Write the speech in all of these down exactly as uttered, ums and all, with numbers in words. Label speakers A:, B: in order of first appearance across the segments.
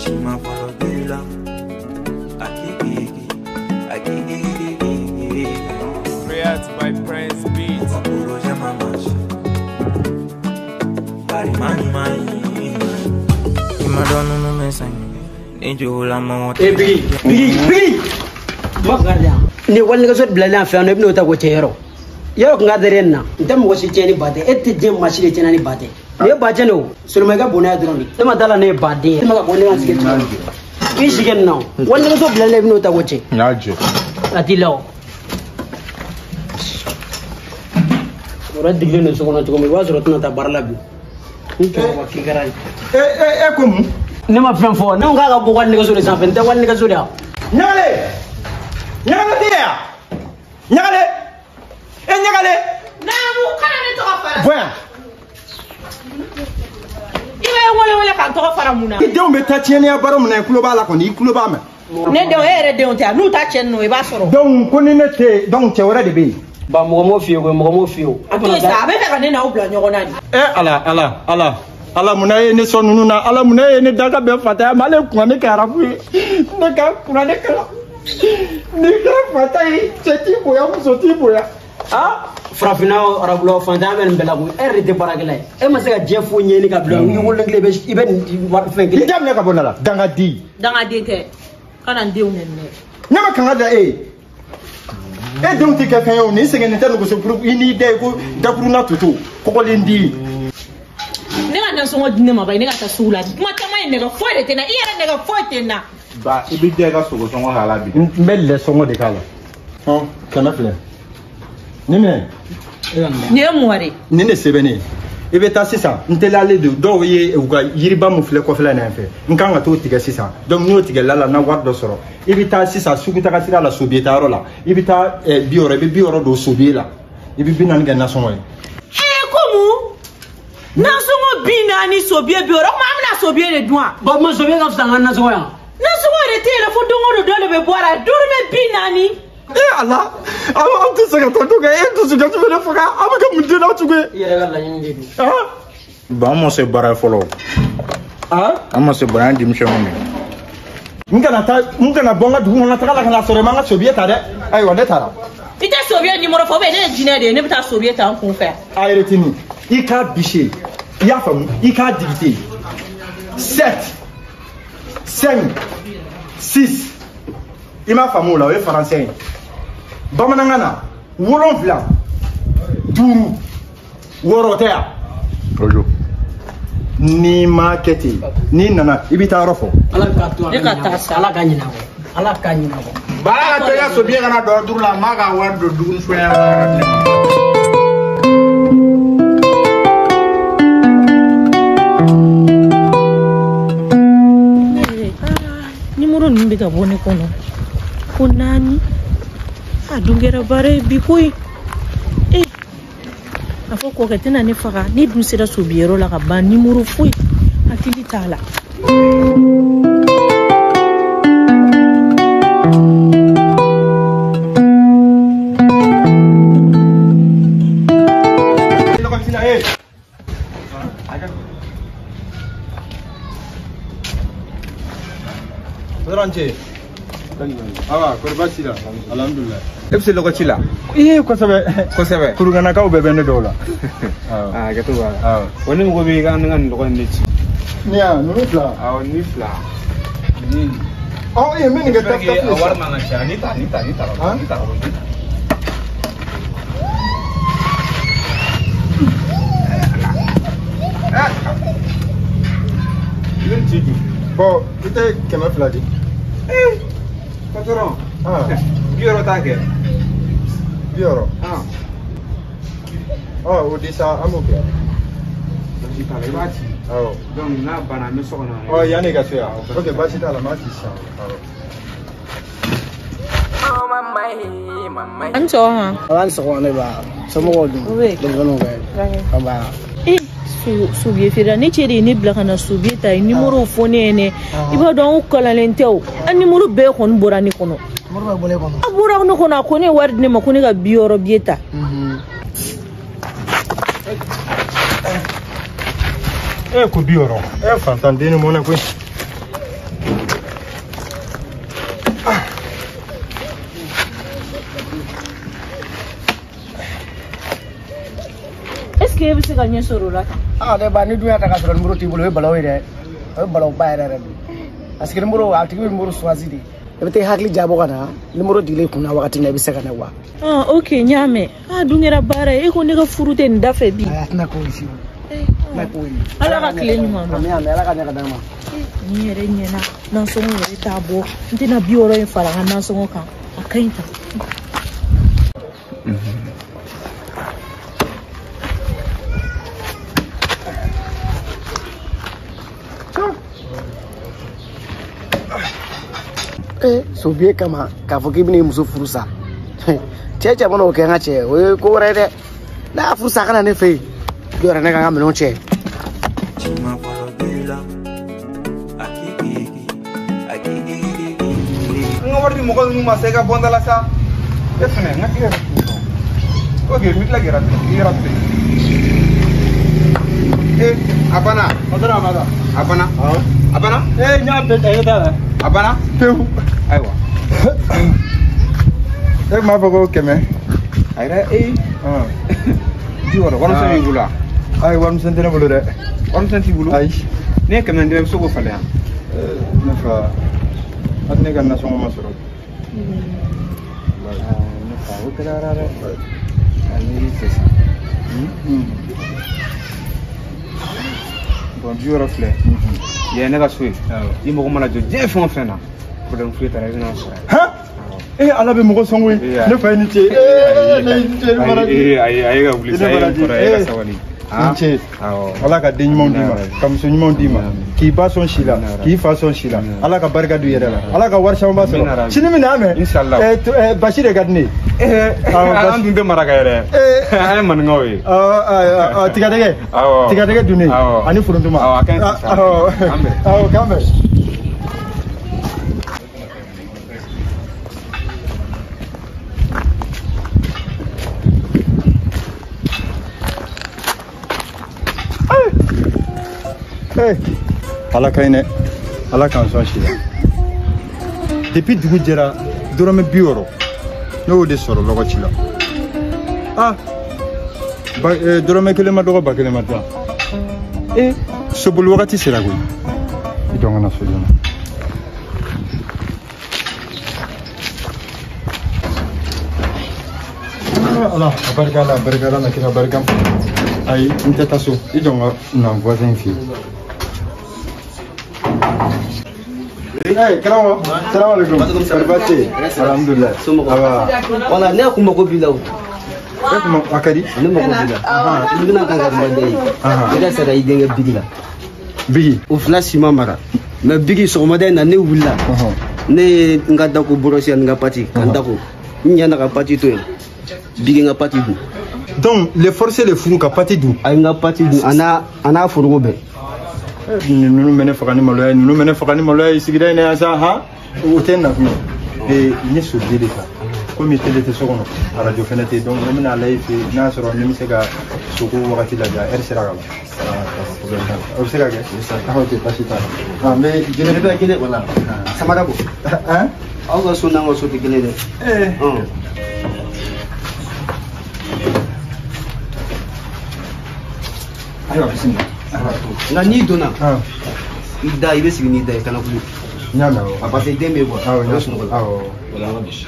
A: Create my Prince Beats.
B: Eh Biggie, Biggie, Biggie. Magarya. Ni wani ga so blala fa no ibno ta ko yaro. Yaro kan gadare na. Ntam ko shi ni bate. Ette je mashi le ni bate. Ne bate no. Sulma ga bona droni. Tama dala ne bate. Tama ga bona ga siketi. Ki shi gen no. Wani ga so blala ibno ta ko ce.
C: Naje.
B: Atilo. Ora digle no so kono to ko mi waso tuna ta barla bi. Ni to wa ki garan.
C: Eh eh eh komu.
B: Ne ma fen fo. Na nga ga bo wani ga so de san fen. Ta wani ga so da.
C: Nyale. Nyale dia. Nyale. E nyale.
D: Na mu kana ne to fara.
C: Voya.
D: Ibe wole wole kan to fara muna.
C: Ideu me ta tiene ya baro muna kulo ba la ko ni kulo ba ma.
D: Ne de o ere de on ta nu ta chen no e ba soro.
C: Donc ko ni ne te donc te wora de be.
B: Ba mo mo fiyo ko mo mo fiyo.
D: To sa be ka ne na o bla nyogo nani.
C: Eh ala ala ala. Ala muna ye ne sonu nuna ala muna ye ne daga be fata ma le ku ne ka rafu. Ne ka ku ne ka. Ne ka fata yi cheti boya mu so ti boya.
B: Ah, frafina arabulo fanta ben belagu er de baragala. E ma se ga jefo nyeni ka blo ngi wolle ngle be iben fengi.
C: Ndam ne ka bonala danga di.
D: Danga de te. Kana de un ne.
C: Nyama kan da e. E donc ti ka kan ni se ngene tan ko so pour ini de ko dabru na tutu ko ko lendi.
D: Ne ga na so ngodi ne ma ba ne ga ta sula. Ma ta mai ne ga fo de te na iyara ne ga fo te na.
C: Ba ibi de ga so ko so hala bi. Mbelle so ngode kala. Oh, kana fle. Nime.
D: Ne moire.
C: Ni ne sebene. Ibe ta sisa ntelale do do ye uga yiriba mu fle ko fle na fe. Nka nga to tiga sisa. Donc no tiga lala na wardo soro. Ibe ta sisa sugu ta kasira la sobieta rola. Ibe ta bioro be bioro do sobiela. Ibe binan ga na sonwe.
D: Eh komu? Na songo binani sobie bioro ma amna sobie le doa.
B: Ba mo sobie ga fsanga na songo ya.
D: Na songo re te le fo dongo do do be boara durme binani.
C: Eh Allah, awa am tu sega to tuga e tu sega tu le foka am ka mun dina tuga
B: yere ga la nyindi
C: ah ba mo se bara folo ah am se bara ndim shommi ngana ta ngana bonga du ngana ta la sore manga sobieta de ay wonde tara
D: ite sobieta numéro fo be ne jina de ne bita sobieta en kon faire
C: ay retini ika biché ya famu ika dicté sept cinq six ima famu la we français bamanangana wolonfla duru worotea ojo ni marketing ni nana ibita rofo
B: ala ka to
D: e ka ta sa
B: ala ka nyina ko ala ka nyina ko
C: bala to ya so bi kana do duru la maga wando dugun so ya
D: numero nimbe ka bone kono konani adungera bare bikoi eh afoko ka tena ne faga ni dun sera sobiero la ka ban numero foi akili tala
C: Ranche. Ah, korbasila. Alhamdulillah. Epse lokaci la. Eh, ko sabe. Ko sabe. Kurugana ka ubebe ne dola. Ah, gato ba. Ah. Woni ngo be ga nan ndo ko ne ci. Nia, no fla. Ah, ni fla. Ni. Oh, eh, men ga tafta. Awar mana sha ni ta ni ta ni ta. Ah, ni ta. Ah. Yun ciki. Bo, kita kema fla di. Eh, patron. Ah, bioro take. Bioro. Ah. Oh, udisa amuke. Di kale bati. Oh. Donc na bana me sokona. Oh, yani ga suya. Okay, bati ta la mati sa. Oh.
D: anso ha
B: alan so ne ba so mo godu do gono ga ba
D: eh su su bi fira ne chere ne bla kana su bi ta numero fone ne iba don kala lenteo an numero be kon borani kono
B: morba bole kono
D: abura no kono ko ne ward ne makoni ga bioro bieta
C: eh ko bioro eh fantandini mo ne ko
D: se ka ɲɛ sɔrɔ o la tan.
E: Ah ne ba ni dun y'a ta ka sɔrɔ numéro t'i bolo o ye balawu ye dɛ. O ye balawu ba yɛrɛ yɛrɛ de. Parce que numéro a tigi bɛ numéro choisi de. I bɛ taa hakili jabɔ ka na numéro dilen kunna wagati na i bɛ se ka na wa.
D: Ah ok n y'a mɛn. Ah dun kɛra baara ye e ko ne ka furu tɛ nin da fɛ bi.
E: A tɛna k'o ye. Ala
D: ka tile ɲuman ma.
E: Ami ami Ala ka ɲɛ ka d'a ma.
D: Ni yɛrɛ ɲɛna nansɔngɔ yɛrɛ t'a bɔ n tɛna bi wɔɔrɔ in fara n ka nansɔngɔ kan a ka ɲi tan.
E: Eh sobiye kama k'a fɔ k'i bɛna i muso furu sa cɛ cɛ mana o kɛ n ka cɛ o ye ko wɛrɛ ye dɛ n'a y'a furu sa a ka na ne fɛ yen jɔyɔrɔ ne ka n ka minɛnw cɛ.
C: N ka wari di mɔgɔ ninnu ma sa i ka bɔ n da la sa e fɛnɛ n ka tigɛ yɛrɛ ok n bɛ tila k'i yɛrɛ to yen eh a banna a banna a banna a banna a banna eh n y'a bɛɛ ta i t'a la a banna pewu ayiwa e m'a fɔ ko kɛmɛ a yɛrɛ ee bi wɔɔrɔ warimisɛn b'i bolo wa ayi warimisɛn tɛ ne bolo dɛ warimisɛn t'i bolo ayi ne ye kɛmɛ d'i ma i bɛ se k'o falen yan ne fa hali ne ka nasɔngɔ ma sɔrɔ ne fa o kɛra dɛ ani fɛ sa bon bi wɔɔrɔ filɛ ye ne ka so ye i mago mana jɔ diɲɛ fɛn o fɛn na problème foyi t'a la i bɛna sɔrɔ yen eh ala bɛ mɔgɔ sɔn koyi ne fa ye ni ce eh ne ce ne fana eh ayi ayi ka wuli sa e kɔrɔ e ka sabali n ce ala ka den ɲumanw d'i ma ka muso ɲumanw d'i ma k'i ba sɔn si la k'i fa sɔn si la ala ka barika don i yɛrɛ la ala ka wari camanba sɔrɔ sini min na mɛn inshallah basi de ka di ne ye eh an dun tɛ maraka yɛrɛ an ye maninkaw ye tigadɛgɛ tigadɛgɛ dun ne ani forontoma awɔ awɔ k'an bɛn. Ala ka ɲi dɛ ala k'an sɔn si la depuis dugu jɛra dɔrɔmɛ bi wɔɔrɔ ne y'o de sɔrɔ lɔgɔci la ah dɔrɔmɛ kelen ma dɔgɔ ba kelen ma dilan eh soboli wagati sera koyi i dɔn ka na so joona. ala a barika la a barika la na kira barika ayi n tɛ taa so i jɔn ka na voisin fɛ yen. Eh, karamɔgɔ. Salaamaaleykum. Baasi. Alhamdulilayi.
B: Wala ne kun mago b'i la o.
C: E kuma a ka di?
B: Ne mago b'i la. I bɛna kan ka kuma den ye. I ka se ka i denkɛ Bigi la.
C: Bigi.
B: O fila si ma mara. Mais Bigi sɔgɔmada in na ne wulila. Ne ye n ka dako bɔrɔsi ani n ka pati ka n dako. N ɲana ka pati to yen. Bigi n ka pati dun.
C: Donc les forcer les furu ka pati dun.
B: Ayi n ka pati dun a n'a a n'a foroko bɛɛ.
C: Ninnu bɛ ne faga ni maloya ye ninnu bɛ ne faga ni maloya ye sigida in na yan sa han o tɛ na kun ye n ye soden de ta komi tele tɛ so kɔnɔ arajo fɛnɛ tɛ donc ne bɛna lajɛ fɛ n'a sɔrɔ ne bɛ se ka soko wagati lajɛ heure sera ka ban o bɛ se ka kɛ o tɛ baasi t'a la n bɛ jɛnɛ
B: bɛ kelen wala samara ko aw ka so n'an ka so tɛ kelen dɛ
C: ayiwa bisimila.
B: Nka n'i donna i da i bɛ sigi n'i da ye kana kulu
C: n y'a mɛn awɔ
B: a parce que den bɛ quoi
C: awɔ
B: i bɛ sunɔgɔ la
C: awɔ
B: wala an ka bi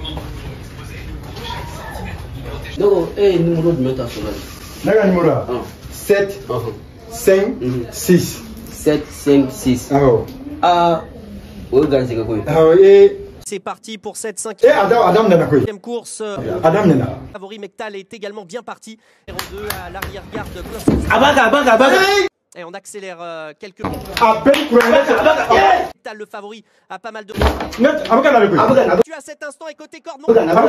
B: ne ko e ye numéro jumɛn ta so la
C: ne ka numéro la sept cinq six
B: sept cinq six
C: awɔ
B: aa o ye garisɛgɛ ko ye
C: awɔ ee.
F: C'est parti pour cette
C: cinquième
F: Adam course.
C: Adam Nena.
F: Favori Mektal est également bien parti. deux à l'arrière-garde.
B: Abaga, abaga, abaga.
F: Et on accélère euh, quelques Mektal le favori a pas mal de. Tu as cet instant et côté corde.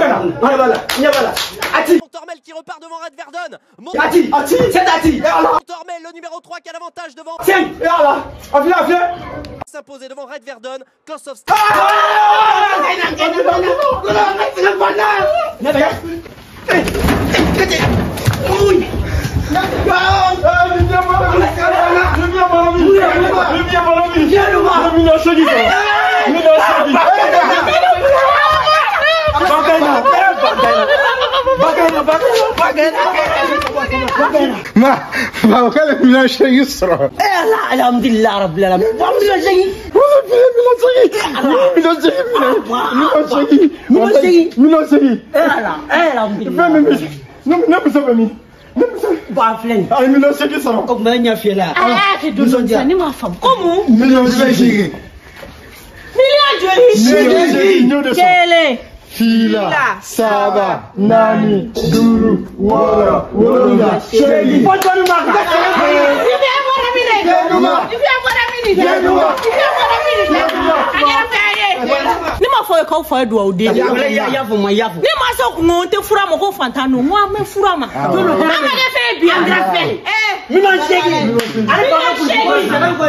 F: Tormel qui repart devant Red Verdun.
B: Ati, Ati, c'est Ati.
F: Tormel le numéro trois qui a l'avantage devant.
B: Tiens,
F: S'imposer devant Red Verdun. Klossov.
B: Bagaimana?
C: ما ما وكان مليون شيء يسرى
B: لا الحمد لله رب العالمين مليون شيء
C: مليون شيء مليون شيء مليون شيء مليون شيء
B: لا الحمد لله
C: نم نم سبمي نم سب
B: بعفلين
C: أي مليون شيء يسرى
B: كم من يفعله
D: ah tu dois dire ni ma femme comment
C: مليون شيء
D: million
C: مليون شيء
D: quel
C: Fila, Saba, Nani, Duru, Wara, Wara, Shaggy.
B: What do you want?
D: You be a for a minute. You be a for a minute. You be a for a minute. Ni ma fo ko fo do o de.
B: Ya ya fo ma ya fo.
D: Ni ma so ko te fura mo ko fantano mo me fura ma. Ama de fe bi andrafel. Eh,
B: mi non shegi. Ari ba ko ko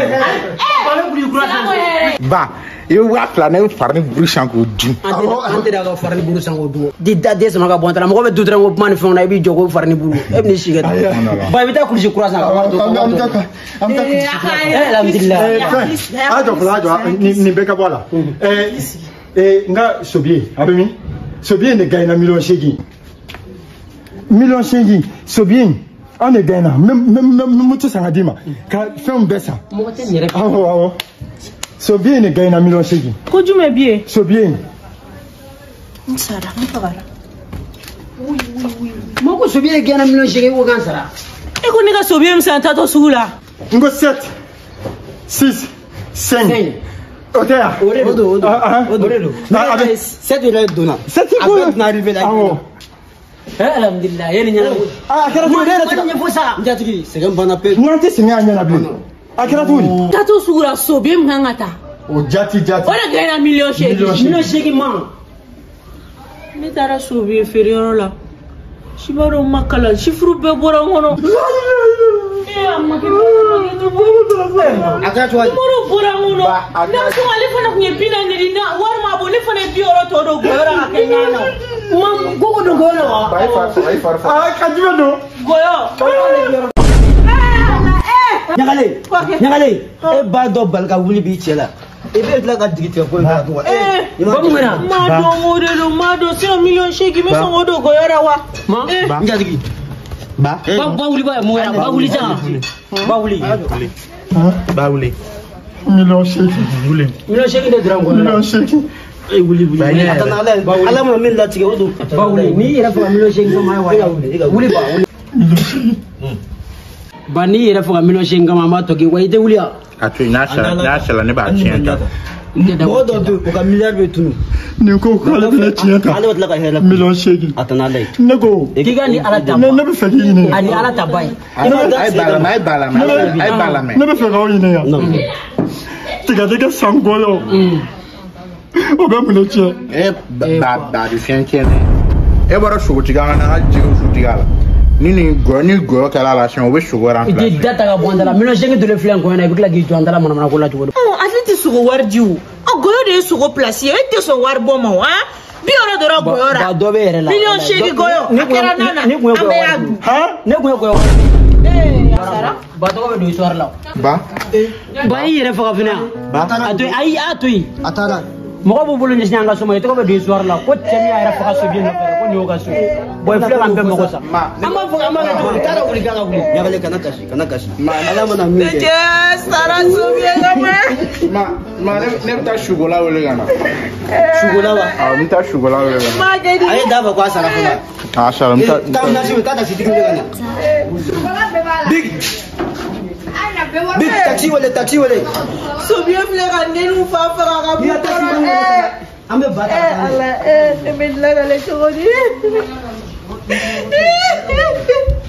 B: eh.
C: Ba, eu wa plane farni bruxan ko dum.
B: Ante da ga farni buru sango du. Di da des ma ga bonta mo ko be dutra mo man fe na bi jogo farni buru. E bi shiga. Ba bi ta kulji croissant ka do.
C: Am ta am ta.
B: Alhamdulillah.
C: Ajo fla ajo ni ni beka bola. Eh eh nga sobie, abemi. Sobie ne gaina million shegi. Million shegi, sobie. On est gagnant, même même même mutu sangadima. Ka femme bessa.
B: Mo te ni re.
C: Awo awo. So bien ne gagne million shegi.
D: Ko jume bien.
C: So bien.
D: Nsara, mpagara.
B: Oui oui oui. Mo ko so bien gana million shegi wo gan sara.
D: E ko ni ka so bien msanta to sugula.
C: Ngo sept six cinq. Otea.
B: Odo odo. Odo.
C: Na avec
B: sept ile dona.
C: sept ko
B: na arrivé là.
C: Awo.
B: Alhamdulillah yeni nyala.
C: Ah kera tu dera
B: ta nyi fosa. Njatiki segam bana pe.
C: Nanti singa nyana bi. Akira tu.
D: Tato sugula so bien mngangata.
C: O jati jati.
D: Ona gaina million shegi.
B: Million shegi man.
D: Mi tara so bien inférieur là. Shibaro makala, shifru be bora ngono. Eh amma ke
B: Akira tu wa.
D: Moro bora ngono. Na so ale fana kunye pina ni na war ma bo ne fana bi oro to do goyora ka kenyana.
B: Mam gogo do goyora wa.
C: Vai farfa, vai farfa. Ah kajiba do.
D: Goyo.
B: Nyagale. Nyagale. E ba do balka wuli bi chela. E be la ka digite ko na do.
D: Eh,
B: ba mu na.
D: ma do modelo, ma do cent million shegi me so ngodo goyora wa.
B: Ma. Njatiki. Ba. Ba ba wuli ba mu na ba wuli ja. Ba wuli. Ba wuli.
C: Million shegi wuli.
B: Million shegi de drango.
C: Million shegi.
B: E wuli wuli. Atana ala ala mo min la tige odo. Ba wuli. Ni ira fa million shegi ma wa. Wuli ba wuli.
C: Million shegi.
B: Bani ira fa million shegi ma ma to ki wa ite wuli ya.
G: Atu nasha nasha ne ba chienta.
B: Mo do do ko ka milliard be tunu.
C: Ni ko ko ala be chienta.
B: Ala wala ka hela.
C: Million shegi.
B: Atana lai.
C: Nego.
B: Diga ni ala ta.
C: Ne ne be fagi ni.
B: Ani ala ta bai.
G: Ai bala mai bala mai ai bala mai.
C: Ne be fagi ni ya.
B: No.
C: Tiga tiga sangolo.
B: Mm.
C: O be mu ne che.
G: E ba ba di fianche ne. E bora shugo tiga na haji shugo tiga la. Nini go ni go kala la shan o be shugo ran.
B: Di data ga bonda la million shegi de le flan ko na bi kla gi to andala mana mana ko la to.
D: Oh, atleti sugo wardiu. O goyo de sugo place, e te so war bomo, ha? Bi oro do ro goyora.
B: Ba do be ere la.
D: Million shegi goyo. Akera nana.
B: Ni ko ko.
C: Ha?
B: Ne ko ko.
D: Eh, asara.
B: Ba to be do histoire la.
G: Ba.
B: Ba yi ere fa ka fina.
C: Ba.
B: Atoy ay atoy.
C: Atara.
B: Mo ko bulu ni nyanga so mo to ko be do histoire la. Ko temi ere fa ka so bien na ko ni o ka so. Boy fle kan be mo ko sa. Ama fa ama na to ta da wuli ga ga wuli. Ya bale kana kashi kana kashi. Ma ala mana mi.
D: Yes, sara so bien ga me.
G: Ma ma ne ne ta shugo la wele gana.
B: Shugo la wa.
G: Ah mi ta shugo la wele gana.
D: Ma ga di.
B: Ay da ba ko asara fa.
G: Ah shala mi ta.
B: Ta na si ta ta si dikin gana. Big. Big taxi wale taxi wale.
D: So bien fle ga nenu fa fa ga bu.
B: Ya taxi wale. Ambe ba ta.
D: Eh, ala eh, me la ga le chogodi.